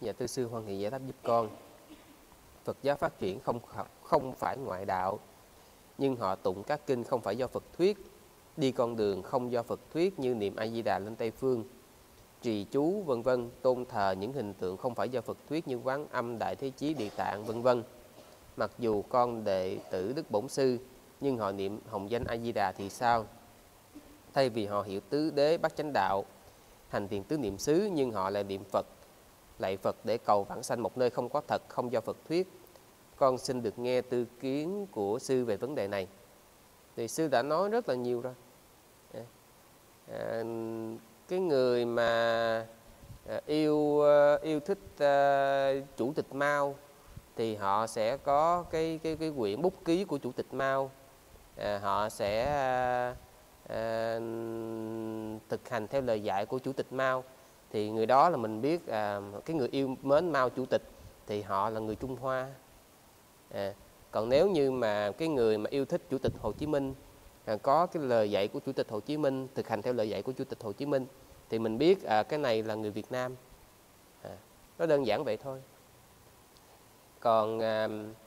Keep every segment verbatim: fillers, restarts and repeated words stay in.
Dạ thưa sư, hoan hỷ giải đáp giúp con. Phật giáo phát triển không không phải ngoại đạo, nhưng họ tụng các kinh không phải do Phật thuyết, đi con đường không do Phật thuyết như niệm A Di Đà lên Tây phương, trì chú vân vân, tôn thờ những hình tượng không phải do Phật thuyết như Quán Âm, Đại Thế Chí, Địa Tạng vân vân. Mặc dù con đệ tử Đức Bổn Sư, nhưng họ niệm hồng danh A Di Đà thì sao? Thay vì họ hiểu tứ đế bát chánh đạo, hành thiền tứ niệm xứ, nhưng họ lại niệm Phật, lạy Phật để cầu vãng sanh một nơi không có thật, không do Phật thuyết. Con xin được nghe tư kiến của sư về vấn đề này. Thì sư đã nói rất là nhiều rồi. À, cái người mà à, yêu yêu thích à, chủ tịch Mao thì họ sẽ có cái cái cái quyển bút ký của chủ tịch Mao. À, họ sẽ à, à, thực hành theo lời dạy của chủ tịch Mao. Thì người đó là mình biết à, cái người yêu mến Mao chủ tịch thì họ là người Trung Hoa. À, còn nếu như mà cái người mà yêu thích Chủ tịch Hồ Chí Minh, à, có cái lời dạy của Chủ tịch Hồ Chí Minh, thực hành theo lời dạy của Chủ tịch Hồ Chí Minh, thì mình biết à, cái này là người Việt Nam. À, nó đơn giản vậy thôi. Còn à,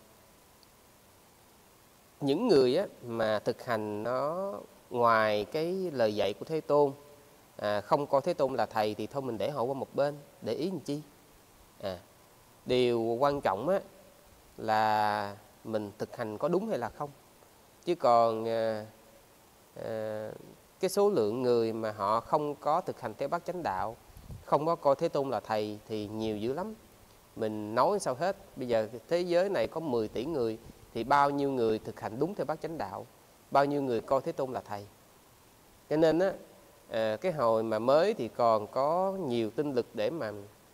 những người á, mà thực hành nó ngoài cái lời dạy của Thế Tôn, à, không coi Thế Tôn là thầy, thì thôi mình để họ qua một bên, để ý làm chi. À, điều quan trọng á, là mình thực hành có đúng hay là không. Chứ còn à, à, cái số lượng người mà họ không có thực hành theo bát chánh đạo, không có coi Thế Tôn là thầy thì nhiều dữ lắm. Mình nói sao hết. Bây giờ thế giới này có mười tỷ người, thì bao nhiêu người thực hành đúng theo bát chánh đạo, bao nhiêu người coi Thế Tôn là thầy. Cho nên á, à, cái hồi mà mới thì còn có nhiều tinh lực để mà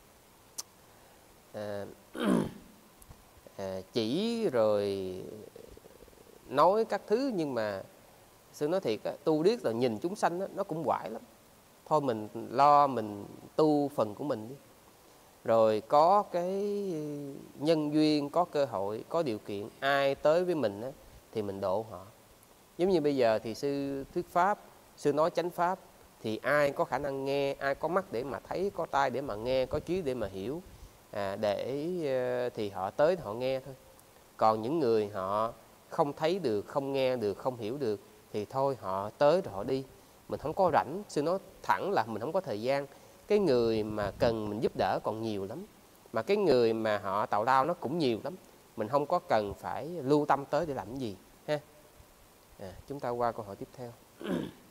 à, à, chỉ rồi nói các thứ. Nhưng mà sư nói thiệt á, tu điếc là nhìn chúng sanh á, nó cũng quải lắm. Thôi mình lo mình tu phần của mình đi, rồi có cái nhân duyên, có cơ hội, có điều kiện, ai tới với mình á, thì mình độ họ. Giống như bây giờ thì sư thuyết pháp, sư nói chánh pháp, thì ai có khả năng nghe, ai có mắt để mà thấy, có tai để mà nghe, có trí để mà hiểu, à, để thì họ tới họ nghe thôi. Còn những người họ không thấy được, không nghe được, không hiểu được, thì thôi họ tới rồi họ đi. Mình không có rảnh, sư nói thẳng là mình không có thời gian. Cái người mà cần mình giúp đỡ còn nhiều lắm, mà cái người mà họ tào lao nó cũng nhiều lắm. Mình không có cần phải lưu tâm tới để làm cái gì ha. À, chúng ta qua câu hỏi tiếp theo.